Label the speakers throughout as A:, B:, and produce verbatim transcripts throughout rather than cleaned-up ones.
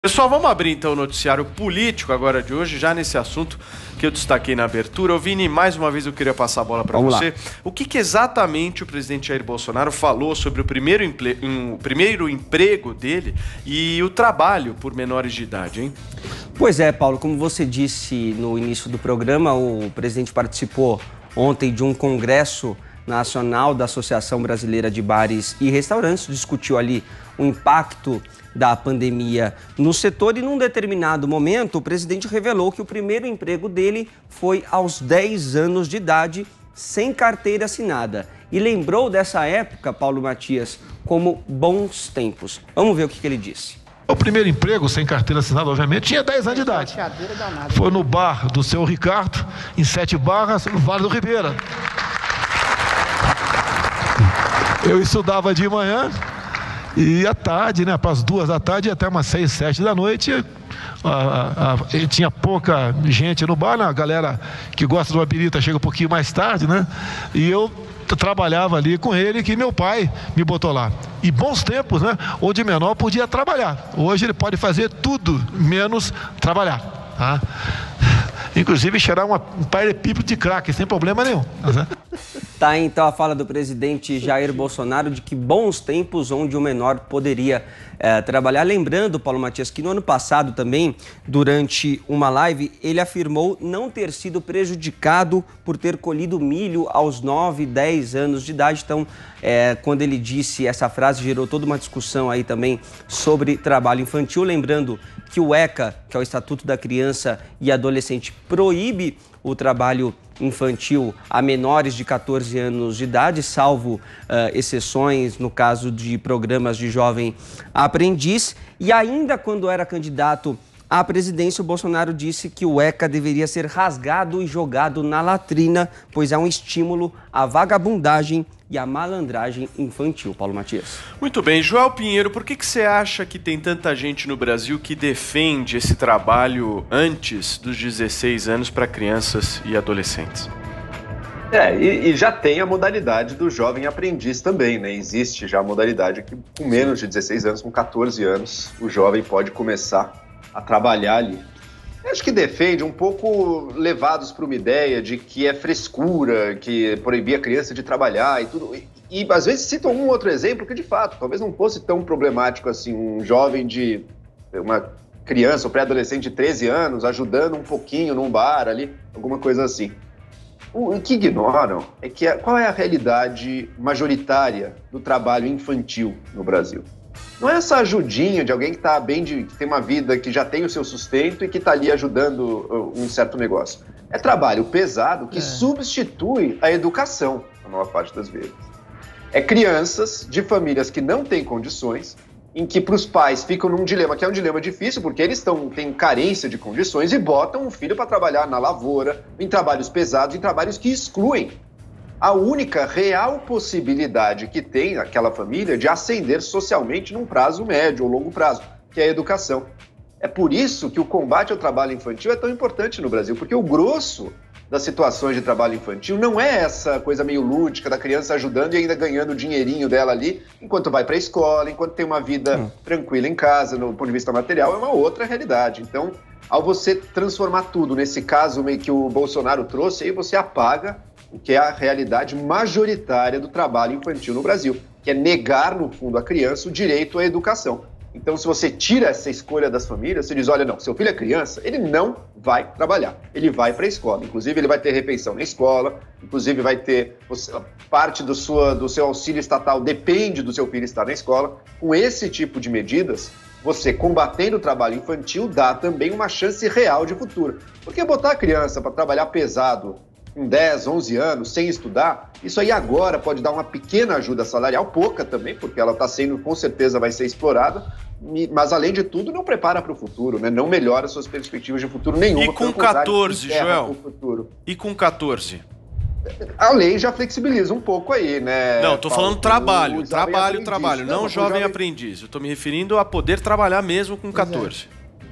A: Pessoal, vamos abrir então o noticiário político agora de hoje, já nesse assunto que eu destaquei na abertura. Ô Vini, mais uma vez eu queria passar a bola para você. Lá. O que, que exatamente o presidente Jair Bolsonaro falou sobre o primeiro, emple... um, o primeiro emprego dele e o trabalho por menores de idade, hein?
B: Pois é, Paulo, como você disse no início do programa, o presidente participou ontem de um congresso nacional da Associação Brasileira de Bares e Restaurantes, discutiu ali o impacto da pandemia no setor e num determinado momento o presidente revelou que o primeiro emprego dele foi aos dez anos de idade, sem carteira assinada. E lembrou dessa época, Paulo Matias, como bons tempos. Vamos ver o que, que ele disse.
C: O primeiro emprego, sem carteira assinada, obviamente, tinha dez anos de idade. Foi no bar do seu Ricardo, em Sete Barras, no Vale do Ribeira. Eu estudava de manhã e à tarde, né, para as duas da tarde até umas seis, sete da noite, a, a, a, tinha pouca gente no bar, né? A galera que gosta de uma birita chega um pouquinho mais tarde, né? E eu trabalhava ali com ele, que meu pai me botou lá. E bons tempos, né? Onde menor podia trabalhar. Hoje ele pode fazer tudo, menos trabalhar, tá? Inclusive cheirar uma, um paralelepípedo de crack, sem problema nenhum.
B: Tá então a fala do presidente Jair Bolsonaro de que bons tempos onde o menor poderia é, trabalhar. Lembrando, Paulo Matias, que no ano passado também, durante uma live, ele afirmou não ter sido prejudicado por ter colhido milho aos nove, dez anos de idade. Então, é, quando ele disse essa frase, gerou toda uma discussão aí também sobre trabalho infantil. Lembrando que o ECA, que é o Estatuto da Criança e Adolescente, proíbe o trabalho infantil a menores de catorze anos de idade, salvo uh, exceções no caso de programas de jovem aprendiz. E ainda quando era candidato à presidência, o Bolsonaro disse que o ECA deveria ser rasgado e jogado na latrina, pois é um estímulo à vagabundagem e à malandragem infantil. Paulo Matias.
A: Muito bem. Joel Pinheiro, por que que você acha que tem tanta gente no Brasil que defende esse trabalho antes dos dezesseis anos para crianças e adolescentes?
D: É, e, e já tem a modalidade do jovem aprendiz também, né? Existe já a modalidade que com menos de dezesseis anos, com catorze anos, o jovem pode começar a trabalhar ali. Acho que defende um pouco levados para uma ideia de que é frescura, que proibir a criança de trabalhar e tudo. E, e às vezes citam um outro exemplo que, de fato, talvez não fosse tão problemático assim, um jovem de uma criança ou pré-adolescente de treze anos ajudando um pouquinho num bar ali, alguma coisa assim. O que ignoram é que a, qual é a realidade majoritária do trabalho infantil no Brasil. Não é essa ajudinha de alguém que está bem, de, que tem uma vida, que já tem o seu sustento e que está ali ajudando um certo negócio. É trabalho pesado que é. substitui a educação, na maior parte das vezes. É crianças de famílias que não têm condições, em que para os pais ficam num dilema, que é um dilema difícil, porque eles tão, têm carência de condições e botam o filho para trabalhar na lavoura, em trabalhos pesados, em trabalhos que excluem a única real possibilidade que tem aquela família de ascender socialmente num prazo médio ou longo prazo, que é a educação. É por isso que o combate ao trabalho infantil é tão importante no Brasil, porque o grosso das situações de trabalho infantil não é essa coisa meio lúdica da criança ajudando e ainda ganhando o dinheirinho dela ali, enquanto vai para a escola, enquanto tem uma vida hum. tranquila em casa, no ponto de vista material, é uma outra realidade. Então, ao você transformar tudo nesse caso meio que o Bolsonaro trouxe, aí você apaga o que é a realidade majoritária do trabalho infantil no Brasil, que é negar, no fundo, à criança o direito à educação. Então, se você tira essa escolha das famílias, você diz, olha, não, seu filho é criança, ele não vai trabalhar, ele vai para a escola. Inclusive, ele vai ter refeição na escola, inclusive vai ter parte do, sua, do seu auxílio estatal depende do seu filho estar na escola. Com esse tipo de medidas, você combatendo o trabalho infantil dá também uma chance real de futuro. Porque botar a criança para trabalhar pesado com dez, onze anos, sem estudar, isso aí agora pode dar uma pequena ajuda salarial, pouca também, porque ela está sendo, com certeza vai ser explorada, mas além de tudo não prepara para o futuro, né? Não melhora suas perspectivas de futuro nenhuma.
A: E com catorze, Joel? E com catorze?
D: A lei já flexibiliza um pouco aí, né?
A: Não, tô Paulo, falando trabalho, trabalho, trabalho, não, não jovem, jovem aprendiz. Eu tô me referindo a poder trabalhar mesmo com catorze.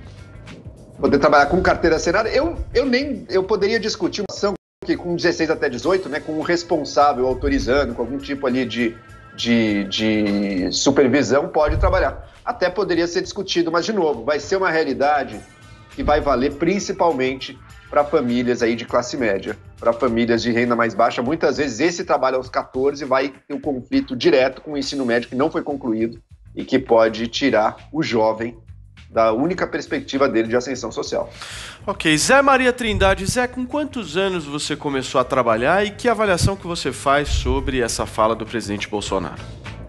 D: É. Poder trabalhar com carteira assinada, eu, eu nem, eu poderia discutir uma ação que com dezesseis até dezoito, né, com um responsável autorizando, com algum tipo ali de, de, de supervisão, pode trabalhar. até poderia ser discutido, mas, de novo, vai ser uma realidade que vai valer principalmente para famílias aí de classe média, para famílias de renda mais baixa. Muitas vezes esse trabalho aos catorze vai ter um conflito direto com o ensino médio que não foi concluído e que pode tirar o jovem da única perspectiva dele de ascensão social.
A: Ok, Zé Maria Trindade. Zé, com quantos anos você começou a trabalhar e que avaliação que você faz sobre essa fala do presidente Bolsonaro?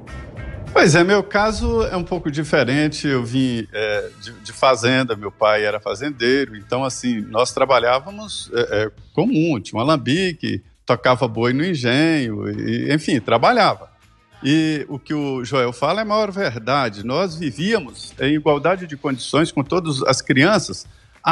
E: Pois é, meu caso é um pouco diferente. Eu vim é, de, de fazenda, meu pai era fazendeiro, então assim, nós trabalhávamos é, é, comum, tinha um alambique, tocava boi no engenho, e, enfim, trabalhava. E o que o Joel fala é a maior verdade. Nós vivíamos em igualdade de condições com todas as crianças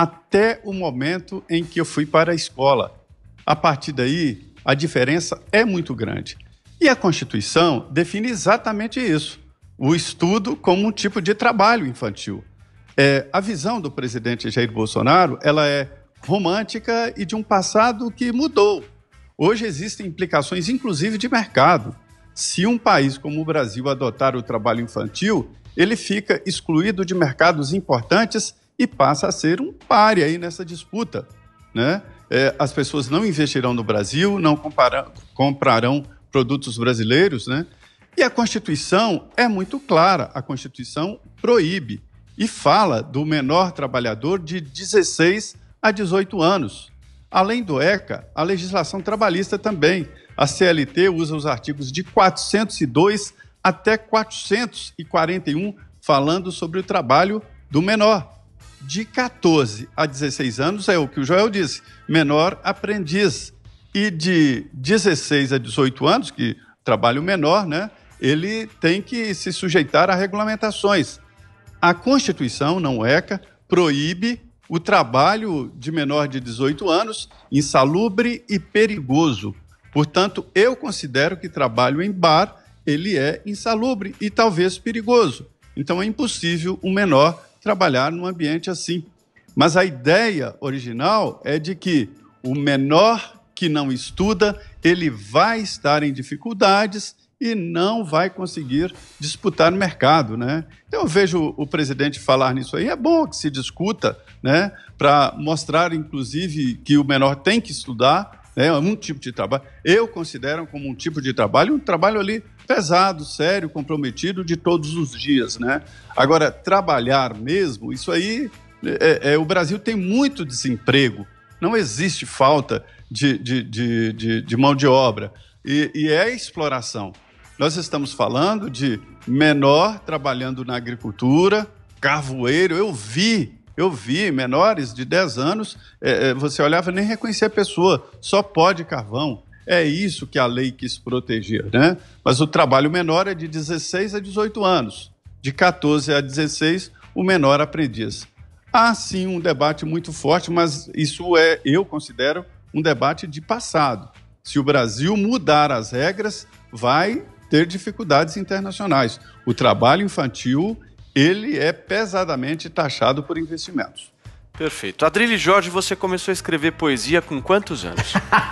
E: até o momento em que eu fui para a escola. A partir daí, a diferença é muito grande. E a Constituição define exatamente isso, o estudo como um tipo de trabalho infantil. É, a visão do presidente Jair Bolsonaro, ela é romântica e de um passado que mudou. Hoje existem implicações, inclusive, de mercado. Se um país como o Brasil adotar o trabalho infantil, ele fica excluído de mercados importantes e passa a ser um pária aí nessa disputa, né? É, as pessoas não investirão no Brasil, não compararão, comprarão produtos brasileiros, né? E a Constituição é muito clara. A Constituição proíbe e fala do menor trabalhador de dezesseis a dezoito anos. Além do ECA, a legislação trabalhista também. A C L T usa os artigos de quatrocentos e dois até quatrocentos e quarenta e um, falando sobre o trabalho do menor. De catorze a dezesseis anos é o que o Joel disse, menor aprendiz. E de dezesseis a dezoito anos, que trabalho menor, né, ele tem que se sujeitar a regulamentações. A Constituição, não o ECA, proíbe o trabalho de menor de dezoito anos, insalubre e perigoso. Portanto, eu considero que trabalho em bar, ele é insalubre e talvez perigoso. Então, é impossível um menor trabalhar num ambiente assim. Mas a ideia original é de que o menor que não estuda, ele vai estar em dificuldades e não vai conseguir disputar no mercado, né? Então, eu vejo o presidente falar nisso aí, é bom que se discuta, né? Para mostrar, inclusive, que o menor tem que estudar, né? É um tipo de trabalho. Eu considero como um tipo de trabalho, um trabalho ali pesado, sério, comprometido de todos os dias, né? Agora, trabalhar mesmo, isso aí, é, é, o Brasil tem muito desemprego, não existe falta de, de, de, de, de mão de obra, e, e é exploração. Nós estamos falando de menor trabalhando na agricultura, carvoeiro, eu vi, eu vi menores de dez anos, é, você olhava e nem reconhecia a pessoa, só pode carvão. É isso que a lei quis proteger, né? Mas o trabalho menor é de dezesseis a dezoito anos, de catorze a dezesseis, o menor aprendiz. Há sim um debate muito forte, mas isso é, eu considero, um debate de passado. Se o Brasil mudar as regras, vai ter dificuldades internacionais. O trabalho infantil, ele é pesadamente taxado por investimentos.
A: Perfeito. Adrilles Jorge, você começou a escrever poesia com quantos anos?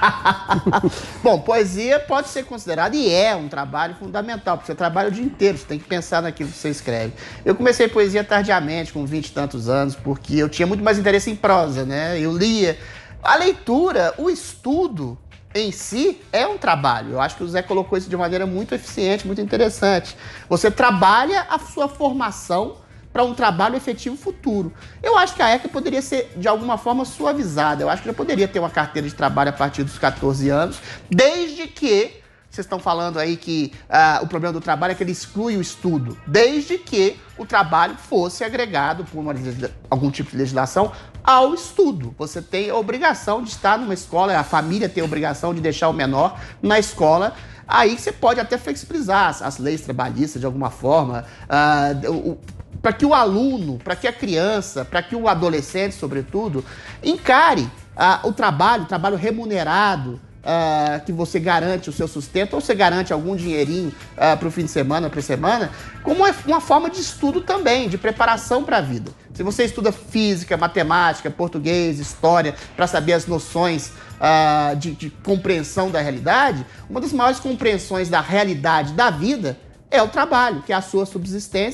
F: Bom, poesia pode ser considerada e é um trabalho fundamental, porque você trabalha o dia inteiro, você tem que pensar naquilo que você escreve. Eu comecei poesia tardiamente, com vinte e tantos anos, porque eu tinha muito mais interesse em prosa, né? Eu lia. A leitura, o estudo em si é um trabalho. Eu acho que o Zé colocou isso de maneira muito eficiente, muito interessante. Você trabalha a sua formação para um trabalho efetivo futuro. Eu acho que a ECA poderia ser, de alguma forma, suavizada. Eu acho que já poderia ter uma carteira de trabalho a partir dos catorze anos, desde que, vocês estão falando aí que uh, o problema do trabalho é que ele exclui o estudo, desde que o trabalho fosse agregado por uma, algum tipo de legislação ao estudo. Você tem a obrigação de estar numa escola, a família tem a obrigação de deixar o menor na escola. Aí você pode até flexibilizar as, as leis trabalhistas de alguma forma, uh, o, para que o aluno, para que a criança, para que o adolescente, sobretudo, encare uh, o trabalho, o trabalho remunerado, uh, que você garante o seu sustento, ou você garante algum dinheirinho uh, para o fim de semana, para a semana, como uma, uma forma de estudo também, de preparação para a vida. Se você estuda física, matemática, português, história, para saber as noções uh, de, de compreensão da realidade, uma das maiores compreensões da realidade da vida é o trabalho, que é a sua subsistência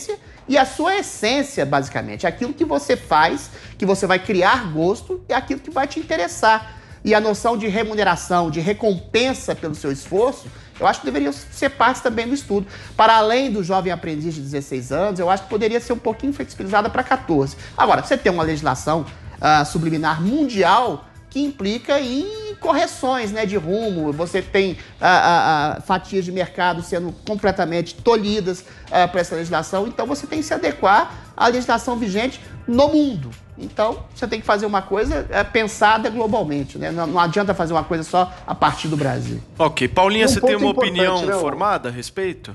F: e a sua essência, basicamente. Aquilo que você faz, que você vai criar gosto, é aquilo que vai te interessar. E a noção de remuneração, de recompensa pelo seu esforço, eu acho que deveria ser parte também do estudo. Para além do jovem aprendiz de dezesseis anos, eu acho que poderia ser um pouquinho flexibilizada para catorze. Agora, você tem uma legislação uh, subliminar mundial que implica em correções, né, de rumo, você tem uh, uh, uh, fatias de mercado sendo completamente tolhidas uh, por essa legislação, então você tem que se adequar à legislação vigente no mundo. Então, você tem que fazer uma coisa é, pensada globalmente, né? Não, não adianta fazer uma coisa só a partir do Brasil.
A: Ok. Paulinha,
D: Um
A: você tem uma
D: ponto
A: opinião
D: importante, né,
A: formada a respeito?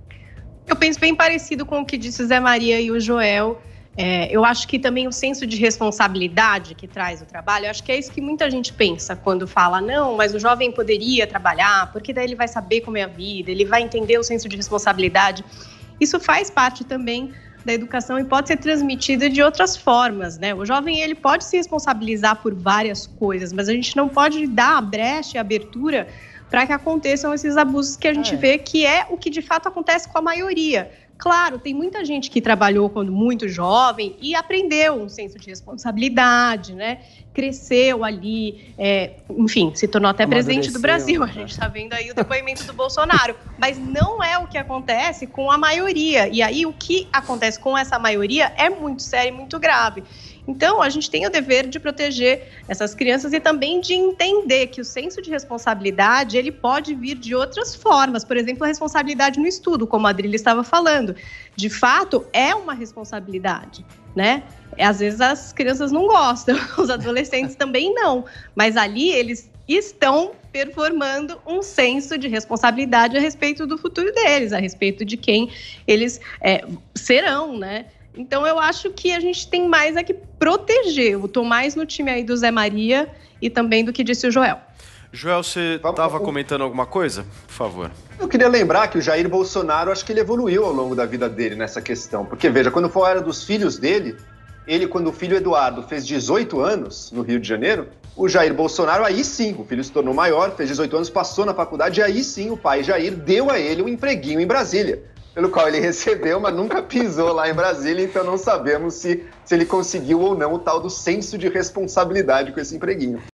G: Eu penso bem parecido com o que disse o Zé Maria e o Joel. É, eu acho que também o senso de responsabilidade que traz o trabalho, eu acho que é isso que muita gente pensa quando fala, não, mas o jovem poderia trabalhar, porque daí ele vai saber como é a vida, ele vai entender o senso de responsabilidade. Isso faz parte também da educação e pode ser transmitida de outras formas, né? O jovem, ele pode se responsabilizar por várias coisas, mas a gente não pode dar a brecha e a abertura para que aconteçam esses abusos que a gente é. vê, que é o que de fato acontece com a maioria. Claro, tem muita gente que trabalhou quando muito jovem e aprendeu um senso de responsabilidade, né? Cresceu ali, é, enfim, se tornou até presidente do Brasil. A gente está vendo aí o depoimento do Bolsonaro. Mas não é o que acontece com a maioria. E aí o que acontece com essa maioria é muito sério e muito grave. Então, a gente tem o dever de proteger essas crianças e também de entender que o senso de responsabilidade, ele pode vir de outras formas. Por exemplo, a responsabilidade no estudo, como a Adrília estava falando. De fato, é uma responsabilidade, né? Às vezes as crianças não gostam, os adolescentes também não. Mas ali eles estão performando um senso de responsabilidade a respeito do futuro deles, a respeito de quem eles é, serão, né? Então, eu acho que a gente tem mais a que proteger. Eu estou mais no time aí do Zé Maria e também do que disse o Joel.
A: Joel, você estava comentando alguma coisa? Por favor.
D: Eu queria lembrar que o Jair Bolsonaro, acho que ele evoluiu ao longo da vida dele nessa questão. Porque, veja, quando for a era dos filhos dele, ele, quando o filho Eduardo fez dezoito anos no Rio de Janeiro, o Jair Bolsonaro, aí sim, o filho se tornou maior, fez dezoito anos, passou na faculdade, e aí sim o pai Jair deu a ele um empreguinho em Brasília, pelo qual ele recebeu, mas nunca pisou lá em Brasília, então não sabemos se, se ele conseguiu ou não o tal do senso de responsabilidade com esse empreguinho.